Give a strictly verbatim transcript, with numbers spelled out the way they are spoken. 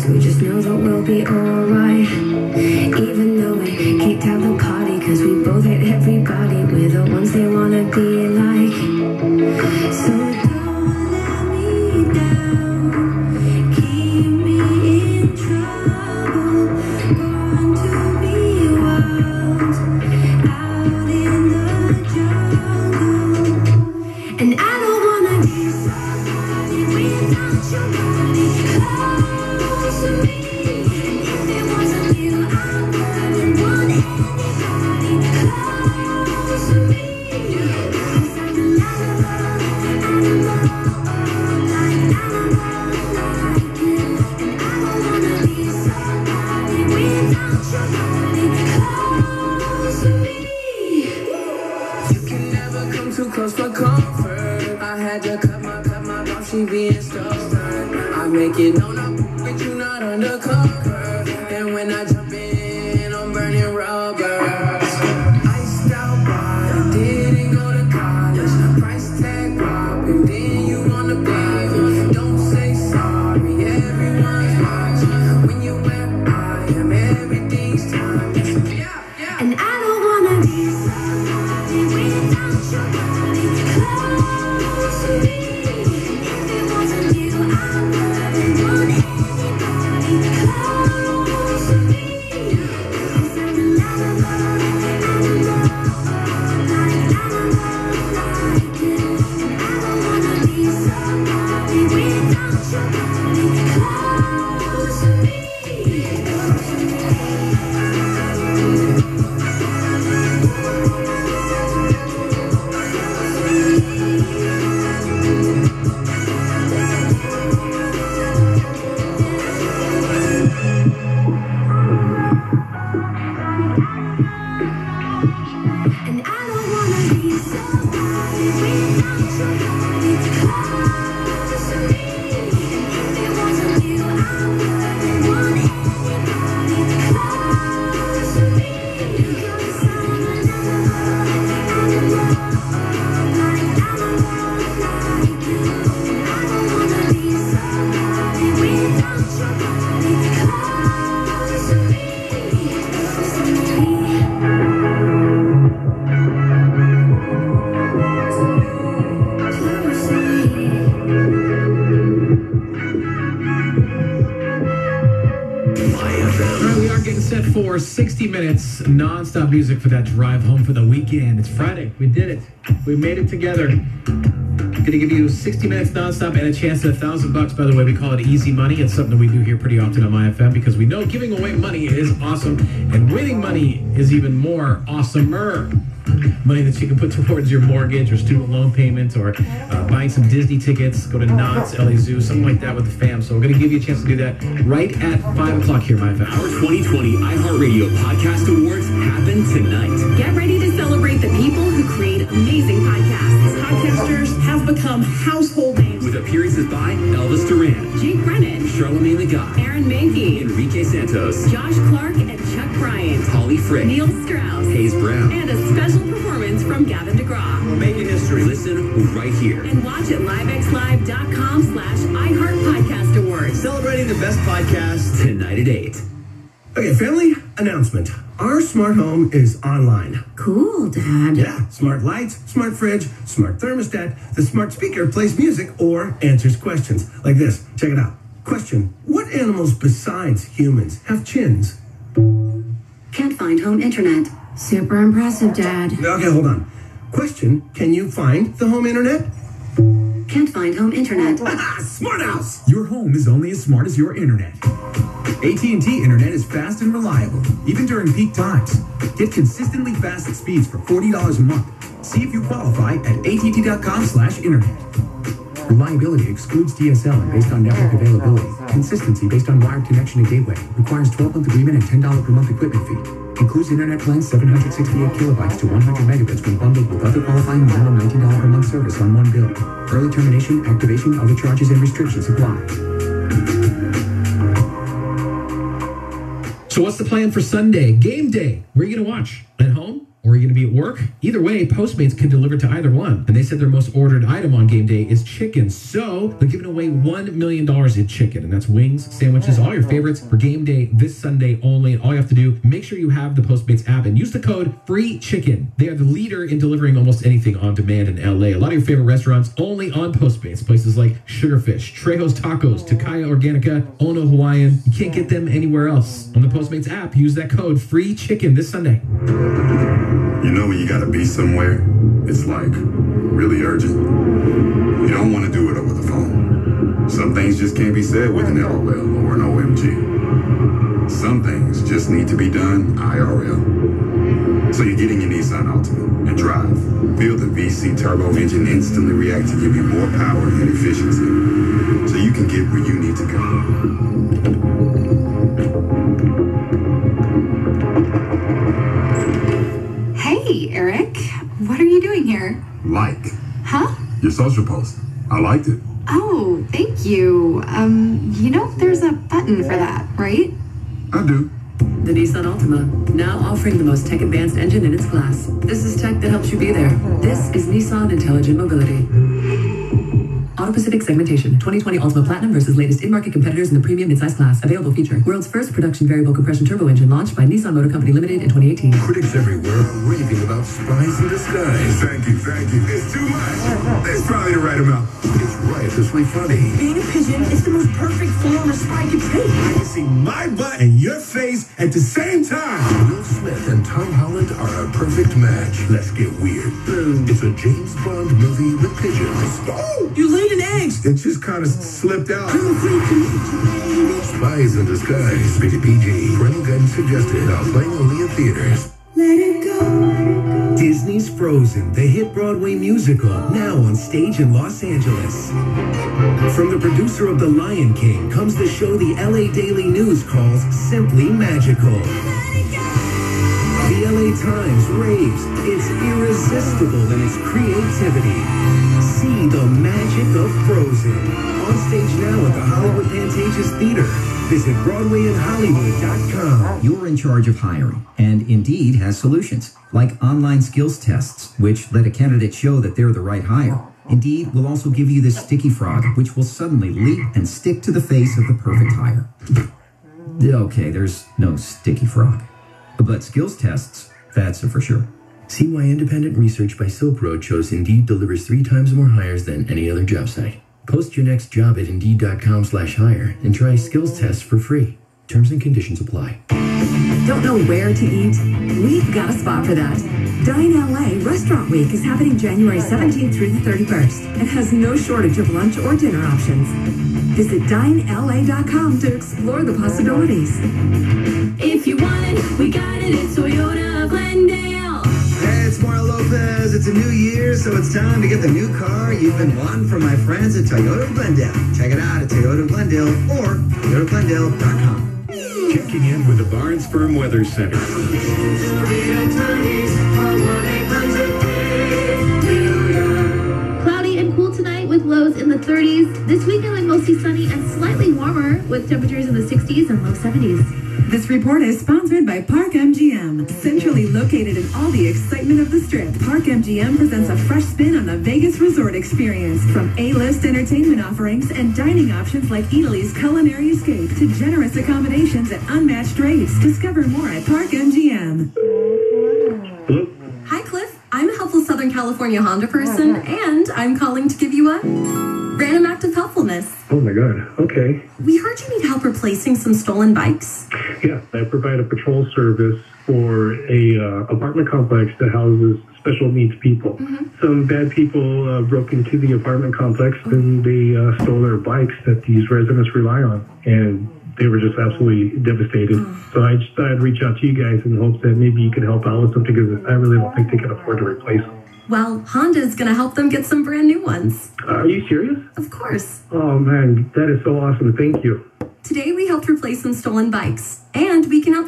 we just know that we'll be alright. Even though we kicked out the party, cause we both hate everybody. We're the ones they wanna be like. So don't let me down, keep me in trouble. Born to be wild, out in the jungle. And I don't wanna be somebody without your body close to me. If it wasn't you, I wouldn't want anybody close to me. Cause I'm an animal, animal, like animal, like you. And I don't wanna be somebody without your body close to me. You can never come too close for comfort. I had to cut my, cut my mouth, she being stubborn. I make it known I'm with you, not undercover. And when I jump in, I'm burning rubber. Iced out body, didn't go to college. Price tag popping, then you wanna be. Don't say sorry, everyone's watching. When you where I am, everything's time. Yeah, yeah. And I don't wanna be somebody without your body close to me. If it wasn't you, I wouldn't want anybody close to me. Cause I'm an animal, animal, like animal, like you. And I don't wanna be somebody without your body close to me. And I don't wanna be somebody without your body close to me. If it wasn't you, I wouldn't want anybody close to me. Cause I'm an animal, like animal, like you. And I don't wanna be somebody without your body close to me. Set for sixty minutes non-stop music for that drive home for the weekend. It's Friday. We did it. We made it together. Gonna give you sixty minutes non-stop and a chance at a thousand bucks. By the way, we call it easy money. It's something we do here pretty often on my F M because we know giving away money is awesome and winning money is even more awesomer. Money that you can put towards your mortgage or student loan payments or uh, buying some Disney tickets, go to Knott's, L A Zoo, something like that with the fam. So we're going to give you a chance to do that right at five o'clock here, my F M. Our twenty twenty iHeartRadio Podcast Awards happen tonight. Get ready to celebrate the people who create amazing podcasts. Podcasters have become household names. With appearances by Elvis Duran, Jake Brennan, Charlamagne the God, Aaron Mankey, Enrique Santos, Josh Clark and Chuck Bryant, Holly Frick, Neil Strauss, Hayes Brown, and a special performance from Gavin DeGraw. Making history. Listen right here. And watch at livexlive.com slash iHeartPodcast Awards. Celebrating the best podcasts tonight at eight. Okay, family announcement. Our smart home is online. Cool, Dad. Yeah, smart lights, smart fridge, smart thermostat. The smart speaker plays music or answers questions. Like this. Check it out. Question. What animals besides humans have chins? Can't find home internet. Super impressive, Dad. Okay, hold on. Question. Can you find the home internet? Can't find home internet. Smart house! Your home is only as smart as your internet. A T and T Internet is fast and reliable, even during peak times. Get consistently fast speeds for forty dollars a month. See if you qualify at att.com slash internet. Reliability excludes D S L and based on network availability. Consistency based on wired connection and gateway. Requires twelve month agreement and ten dollars per month equipment fee. Includes internet plans seven hundred sixty-eight kilobytes to one hundred megabits when bundled with other qualifying minimum nineteen dollars per month service on one bill. Early termination, activation, other charges, and restrictions apply. So what's the plan for Sunday? Game day. Where are you going to watch? At home or are you going to be at work? Either way, Postmates can deliver to either one. And they said their most ordered item on game day is chicken. So they're giving away one million dollars in chicken. And that's wings, sandwiches, all your favorites for game day this Sunday only. And all you have to do, make sure you have the Postmates app and use the code FREECHICKEN. They are the leader in delivering almost anything on demand in L A. A lot of your favorite restaurants only on Postmates. Places like Sugarfish, Trejo's Tacos, Takaya Organica, Ono Hawaiian. You can't get them anywhere else. On the Postmates app, use that code FREECHICKEN this Sunday. You know when you gotta be somewhere, it's like really urgent. You don't want to do it over the phone. Some things just can't be said with an L O L or an O M G. Some things just need to be done I R L. So you're getting your Nissan Altima and drive. Feel the V C turbo engine instantly react to give you more power and efficiency, so you can get where you need to go. Hey, Eric. What are you doing here? Like. Huh? Your social post. I liked it. Oh, thank you. Um, you know, there's a button for that, right? I do. The Nissan Altima, now offering the most tech-advanced engine in its class. This is tech that helps you be there. This is Nissan Intelligent Mobility. Auto-Pacific segmentation. twenty twenty Altima Platinum versus latest in-market competitors in the premium midsize class. Available feature. World's first production variable compression turbo engine launched by Nissan Motor Company Limited in twenty eighteen. Critics everywhere are raving about Spies in Disguise. Thank you, thank you. It's too much. That's probably the right amount. It's riotously funny. Being a pigeon is the most perfect form a spy could take. I can see my butt and your face at the same time. Will Smith and Tom Holland are a perfect match. Let's get weird. It's a James Bond movie with pigeons. Oh, you laid an egg. It just kind of slipped out. Spies in Disguise. Rated P G. Parental guidance suggested. Now playing only in theaters. Let it go. Disney's Frozen, the hit Broadway musical, now on stage in Los Angeles. From the producer of The Lion King comes the show the L A Daily News calls simply magical. The L A Times raves it's irresistible in its creativity. See the magic of Frozen. On stage now at the Hollywood Pantages Theater. Visit Broadway in Hollywood dot com. You're in charge of hiring, and Indeed has solutions, like online skills tests, which let a candidate show that they're the right hire. Indeed will also give you this sticky frog, which will suddenly leap and stick to the face of the perfect hire. Okay, there's no sticky frog. But skills tests, that's a for sure. See why independent research by Silk Road shows Indeed delivers three times more hires than any other job site. Post your next job at Indeed.com slash hire and try skills tests for free. Terms and conditions apply. Don't know where to eat? We've got a spot for that. Dine L A Restaurant Week is happening January seventeenth through the thirty-first and has no shortage of lunch or dinner options. Visit dine L A dot com to explore the possibilities. If you want it, we got it at Toyota Glendale. Hey, it's Mario Lopez. It's a new year, so it's time to get the new car you've been wanting from my friends at Toyota Glendale. Check it out at Toyota Glendale or Toyota Glendale dot com. Checking in with the Barnes Firm Weather Center. Cloudy and cool tonight with lows in the thirties. This weekend mostly sunny and slightly warmer with temperatures in the sixties and low seventies. This report is sponsored by Park M G M. Centrally located in all the excitement of the Strip, Park M G M presents a fresh spin on the Vegas resort experience. From A-list entertainment offerings and dining options like Italy's Culinary Escape to generous accommodations at unmatched rates. Discover more at Park M G M. Hello? Hi, Cliff. I'm a helpful Southern California Honda person, and I'm calling to give you a random act of helpfulness. Oh my God, okay. We heard you need help replacing some stolen bikes. Yeah, I provide a patrol service for a uh, apartment complex that houses special needs people. Mm-hmm. Some bad people uh, broke into the apartment complex and they uh, stole their bikes that these residents rely on. And they were just absolutely devastated. Mm. So I just thought I'd reach out to you guys in hopes that maybe you could help out with something because I really don't think they can afford to replace them. Well, Honda's going to help them get some brand new ones. Uh, are you serious? Of course. Oh, man, that is so awesome. Thank you. Today we helped replace some stolen bikes, and we can help